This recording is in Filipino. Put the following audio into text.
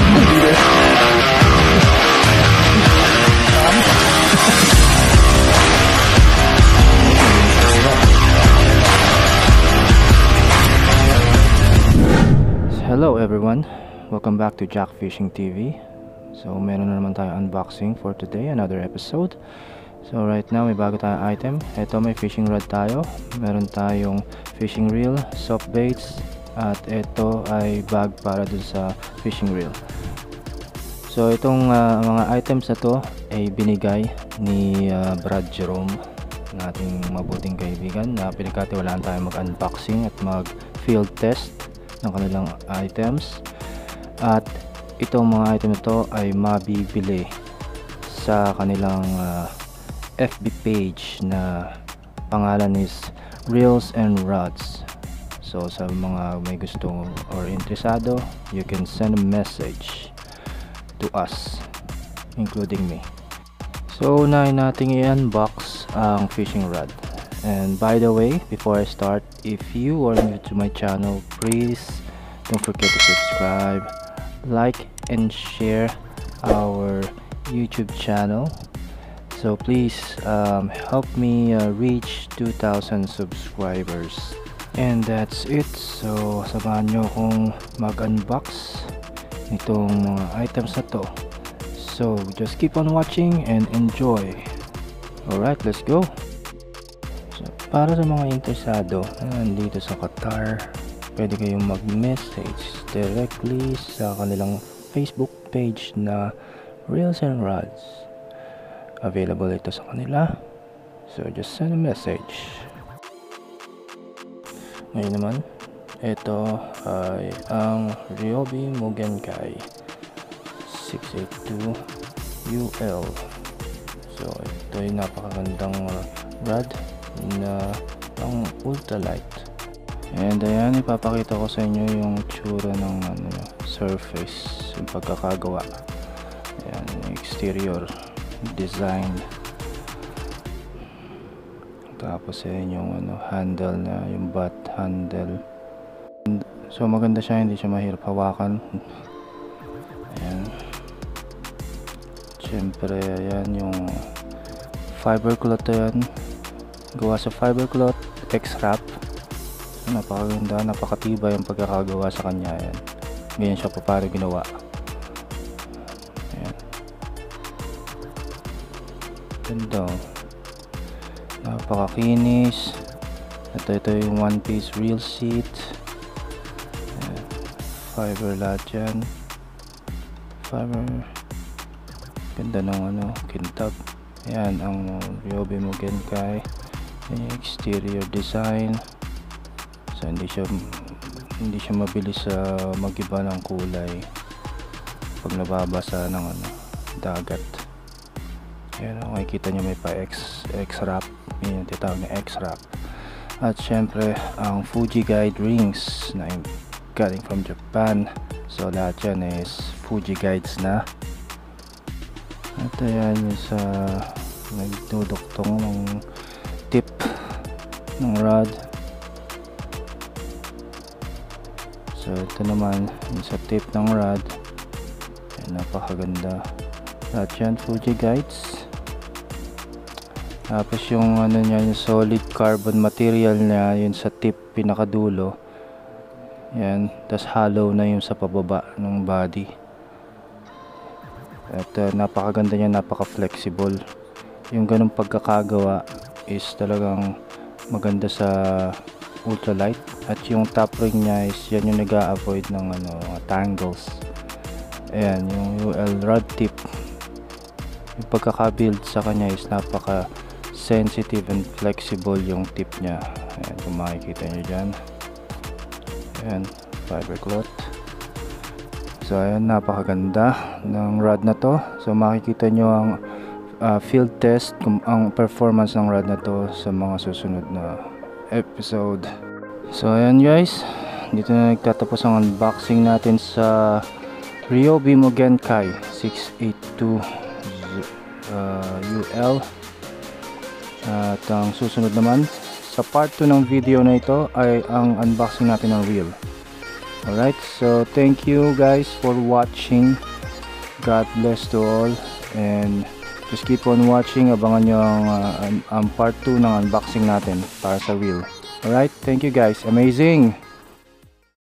Hello everyone, welcome back to Jack Fishing TV. So meron na naman tayo unboxing for today, another episode. So right now may bago tayong item. Ito may fishing rod tayo, meron tayong fishing reel, soft baits, at ito ay bag para dun sa fishing reel. So itong mga items na to ay binigay ni Brad Jerome, nating mabuting kaibigan, na pinagkatiwalaan tayo mag-unboxing at mag-field test ng kanilang items. At itong mga item na to ay mabibili sa kanilang FB page na pangalan is Reels and Rods. So sa mga may gusto or interesado, you can send a message to us, including me. So unahin natin i-unbox ang fishing rod. And by the way, before I start, if you are new to my channel, please don't forget to subscribe, like, and share our YouTube channel. So please help me reach 2,000 subscribers. And that's it. So samahan nyo akong mag-unbox nitong mga items na to. So just keep on watching and enjoy. Alright, let's go. Para sa mga interesado na nandito sa Qatar, pwede kayong mag-message directly sa kanilang Facebook page na Reels and Rods. Available ito sa kanila. So just send a message. Ngayon naman, ito ay ang Ryobi Mugenkai 682 UL. So ito ay napakagandang rod na pang ultralight. And ayan, ipapakita ko sa inyo yung tsura ng surface, yung pagkakagawa. Ayan, exterior design. Tapos ayan yung handle na, yung butt handle. So maganda siya, hindi siya mahirap hawakan. Ayan. Siyempre ayan yung fiber cloth, ayan, gawa sa fiber cloth X-Wrap. Napakaganda, napakatibay ang pagkakagawa sa kanya. Ayan. Ganyan siya pa para ginawa. Ayan. Ganda. Napakakinis. Ito yung one piece reel seat. Ayan. Fiber lahat yan. Fiber. Ganda ng kintab. Ayan ang Ryobi Mugenkai. Yung exterior design. So hindi siya mabilis mag-iba ng kulay pag nababasa ng dagat. Ayan, makikita nyo may pa X-Wrap. Yan yung titawag na X-Wrap. At syempre ang Fuji Guide rings na galing from Japan. So lahat yan is Fuji Guides na. At ayan yung sa nagduduktong ng tip ng rod. So ito naman yung sa tip ng rod. Ayan, napakaganda. Lahat yan Fuji Guides. Tapos yung niya, yung solid carbon material niya, yun sa tip pinakadulo. Yan, tas hollow na yung sa pababa ng body. At napakaganda niya, napaka flexible. Yung ganung pagkakagawa is talagang maganda sa ultralight. At yung top ring niya is yan yung nag-a-avoid ng tangles. Ayan, yung UL rod tip, yung pagkaka-build sa kanya is napaka sensitive and flexible yung tip niya. Ayan, kung makikita nyo dyan. Ayan, fiber cloth. So ayan, napakaganda ng rod na to. So makikita nyo ang field test, ang performance ng rod na to sa mga susunod na episode. So ayan guys, dito na nagtatapos ang unboxing natin sa Ryobi Mugenkai 682 UL. At ang susunod naman sa part 2 ng video na ito ay ang unboxing natin ng reel. Alright, so thank you guys for watching. God bless to all, and just keep on watching. Abangan nyo ang part 2 ng unboxing natin para sa wheel. Alright, thank you guys. Amazing!